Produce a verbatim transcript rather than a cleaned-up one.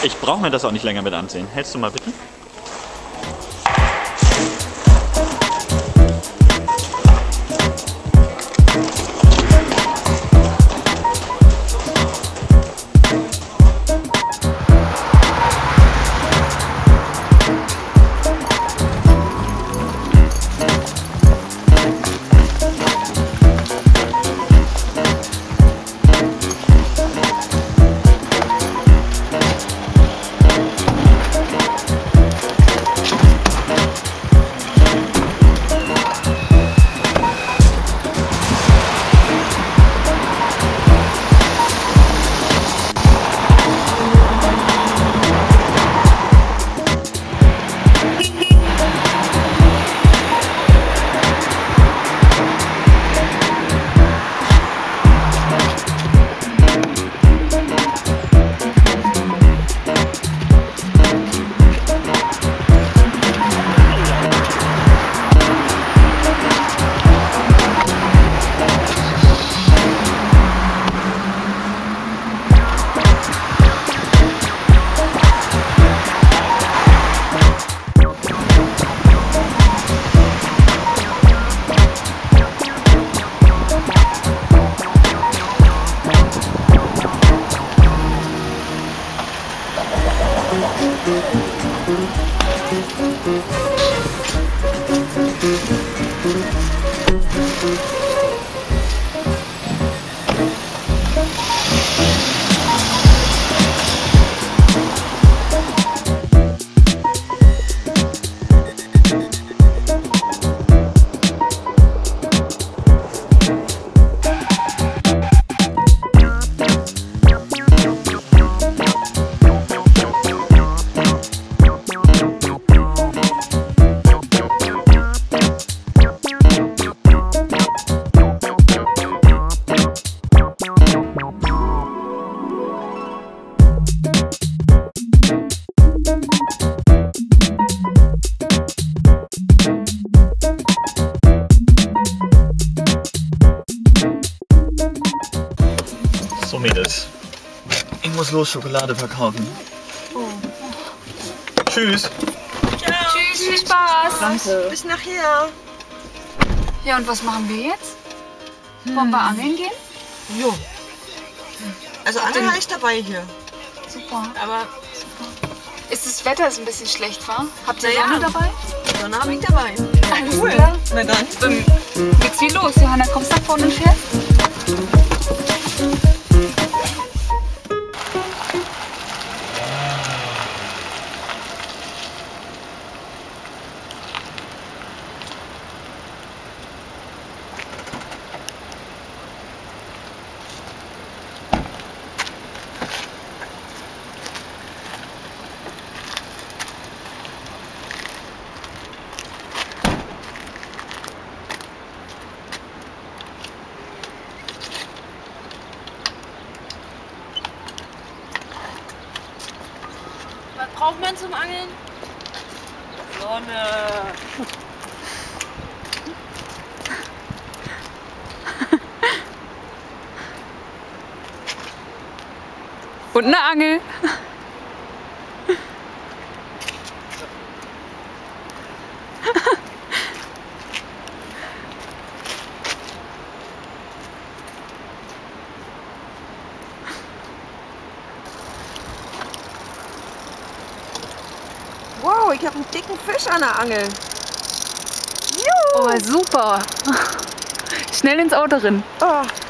Ich brauche mir das auch nicht länger mit ansehen. Hältst du mal bitte? So Mädels, ich muss los Schokolade verkaufen. Oh. Tschüss. Ciao. Tschüss, viel Spaß. Danke. Bis nachher. Ja, und was machen wir jetzt? Hm. Wollen wir angeln gehen? Jo. Also Angeln habe ich dabei hier. Super. Aber super. Ist das Wetter ist ein bisschen schlecht, wa? Habt ihr Na Sonne ja. dabei? Sonne habe ich dabei. Alles cool. Klar. Na dann. Dann geht's wie los. Johanna, kommst du nach vorne und fährst? Was braucht man zum Angeln? Sonne. Und eine Angel. Wow, ich habe einen dicken Fisch an der Angel. Oh, super. Schnell ins Auto rein. Oh.